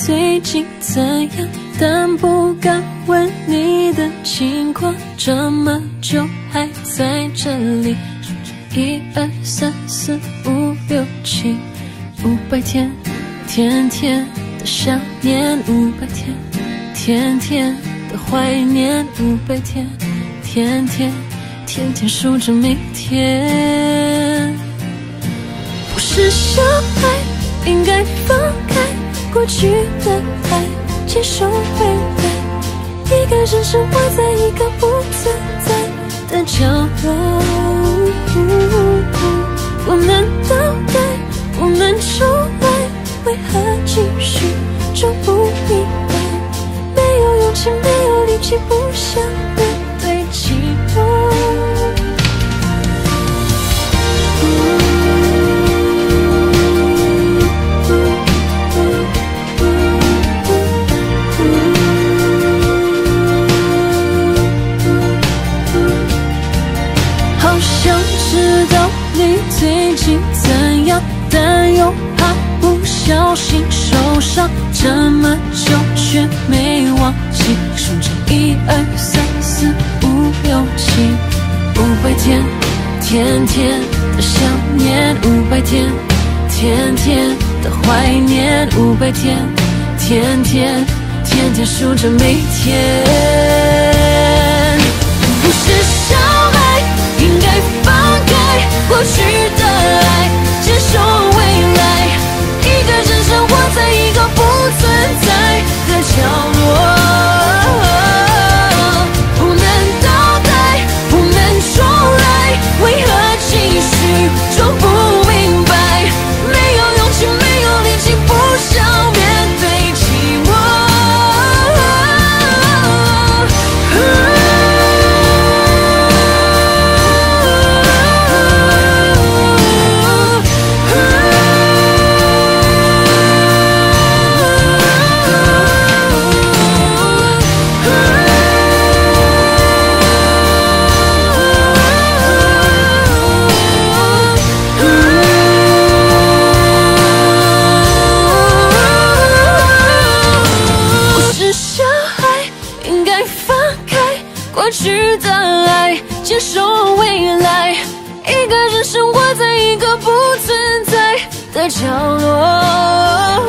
最近怎样，但不敢问你的情况。这么久还在这里，1、2、3、4、5、6、7， 500天，天天的想念，500天，天天的怀念，500天，天天天天数着每天。不是小孩，应该放开过去的爱，接受未来。一个人生活在一个不存在的角落，不能倒带，不能重来，为何继续就不明白？没有勇气，没有力气，不想面对寂寞。好想知道你最近怎样，但又怕不小心受伤。这么久却没忘记数着1、2、3、4、5、6、7， 500天，天天的想念，500天，天天的怀念，500天，天天天天数着每天。不是小孩，应该放开过去的爱，接受未来。一个人生活在一个不存在的角落，不能倒带，不能重来，为何继续就不明白？没有勇气，没有力气，不想面对寂寞。过去的爱，接受未来。一个人生活在一个不存在的角落。